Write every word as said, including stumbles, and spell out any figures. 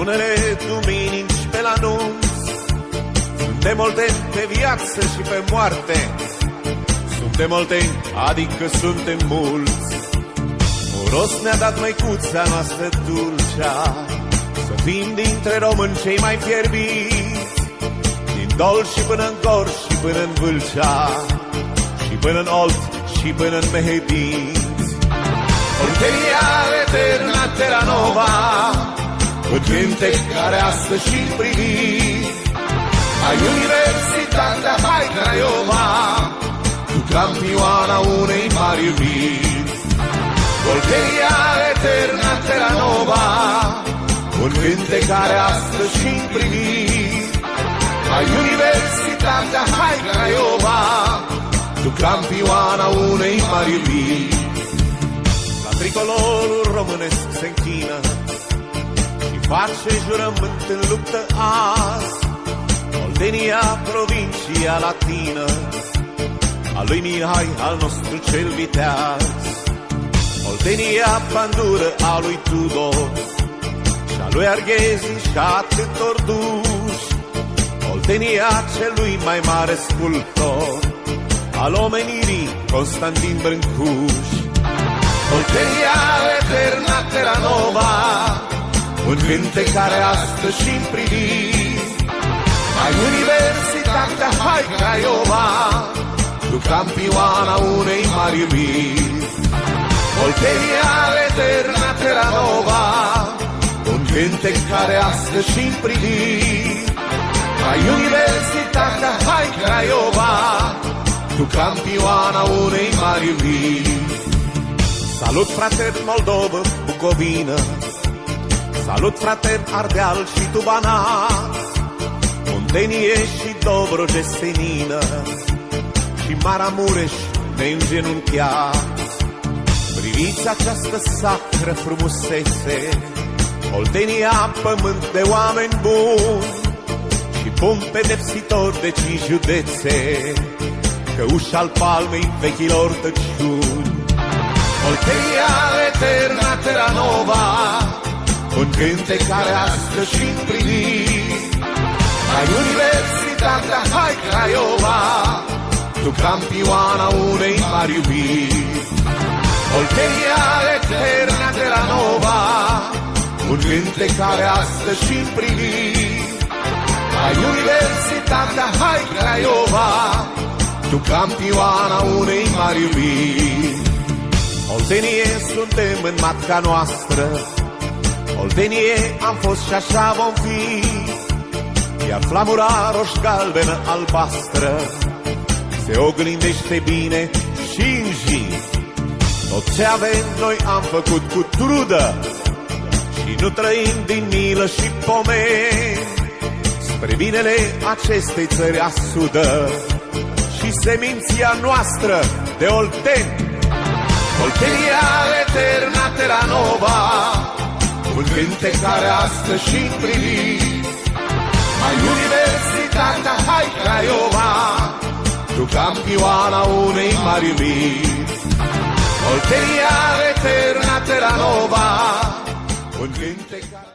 unele duminici pe la nunți. Suntem olteni pe viață și pe moarte. Suntem olteni, adică suntem mulți. Un rost ne-a dat măicuța noastră dulcea, să fim dintre români cei mai fierbiți, din Dolj și până în Gorj și până în Vâlcea, și până în Olt și până în Mehedinți. Oltenia eterna Terra Nova, un cântec care astăzi și-l privi. Ai Universitatea, hai Craiova, tu campioana unei mari iubiri. Oltenia eterna Terra Nova, un cântec care astăzi și-l privi. Ai Universitatea, hai Craiova, tu campioana unei mari iubiri. La tricolorul românesc se închină și face jurământ în luptă azi. Oltenia, provincia latină, a lui Mihai, al nostru cel viteaz. Oltenia, bandură a lui Tudor și a lui Arghezi și atâtor duși. Oltenia, celui mai mare sculptor al omenirii, Constantin Brâncuș. Oltenia eterna Terra Nova, un cântec care astăzi și-l privi. Ai Universitatea, hai Craiova, tu campioana unei mari iubiri. Oltenia eterna Terra Nova, un cântec care astăzi și-l privi. Ai Universitatea, hai Craiova, tu campioana unei mari iubiri. Salut frate Moldovă, Bucovină, salut frate Ardeal și tu Banat, Muntenie și Dobroge senină și Maramureș neîngenunchiat. Priviți această sacră frumusețe, Oltenia, pământ de oameni buni și pun pedepsitor de cinci județe, căuș al palmei vechilor tăciuni. Oltenia eterna Terra Nova, un cântec care astăzi și-l privi. Ai Universitatea, hai Craiova, tu campioana unei mari iubiri. Oltenia eterna Terra Nova, un cântec care astăzi și-l privi. Ai Universitatea, hai Craiova, tu campioana unei mari iubiri. Oltenie, suntem în matca noastră, Oltenie am fost și așa vom fi, iar flamura roș-galbenă albastră se oglindește bine și în zi. Tot ce avem noi am făcut cu trudă și nu trăim din milă și pomeni, spre binele acestei țări asudă și seminția noastră de olteni. Oltenia eterna Terra Nova, un cântec care astăzi și-l privi. Ai Universitatea, hai Craiova, tu campioana unei mari iubiri. Oltenia eterna Terra Nova, un cântec